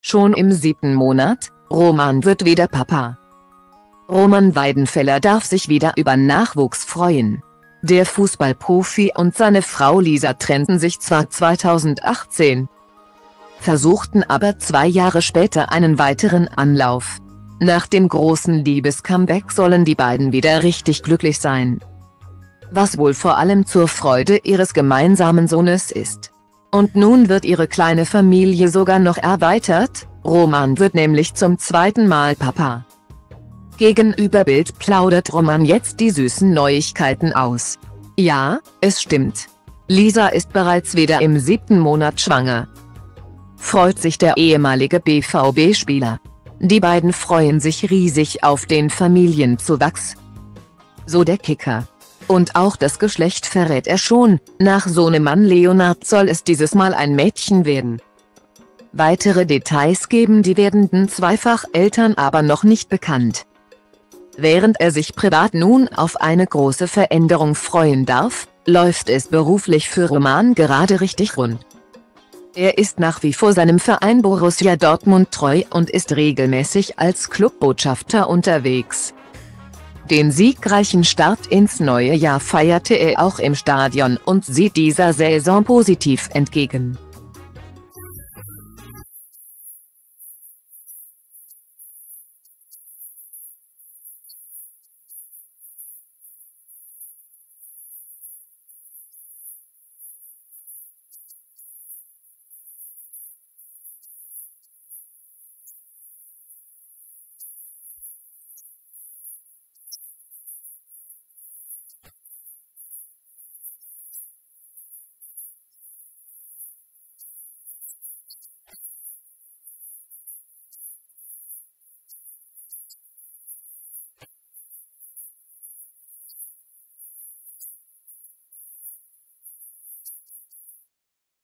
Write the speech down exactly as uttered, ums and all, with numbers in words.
Schon im siebten Monat, Roman wird wieder Papa. Roman Weidenfeller darf sich wieder über Nachwuchs freuen. Der Fußballprofi und seine Frau Lisa trennten sich zwar zweitausendachtzehn, versuchten aber zwei Jahre später einen weiteren Anlauf. Nach dem großen Liebes-Comeback sollen die beiden wieder richtig glücklich sein. Was wohl vor allem zur Freude ihres gemeinsamen Sohnes ist. Und nun wird ihre kleine Familie sogar noch erweitert, Roman wird nämlich zum zweiten Mal Papa. Gegenüber Bild plaudert Roman jetzt die süßen Neuigkeiten aus. Ja, es stimmt. Lisa ist bereits wieder im siebten Monat schwanger. Freut sich der ehemalige B V B-Spieler. Die beiden freuen sich riesig auf den Familienzuwachs. So der Kicker. Und auch das Geschlecht verrät er schon, nach Sohnemann Leonard soll es dieses Mal ein Mädchen werden. Weitere Details geben die werdenden Zweifacheltern aber noch nicht bekannt. Während er sich privat nun auf eine große Veränderung freuen darf, läuft es beruflich für Roman gerade richtig rund. Er ist nach wie vor seinem Verein Borussia Dortmund treu und ist regelmäßig als Clubbotschafter unterwegs. Den siegreichen Start ins neue Jahr feierte er auch im Stadion und sieht dieser Saison positiv entgegen.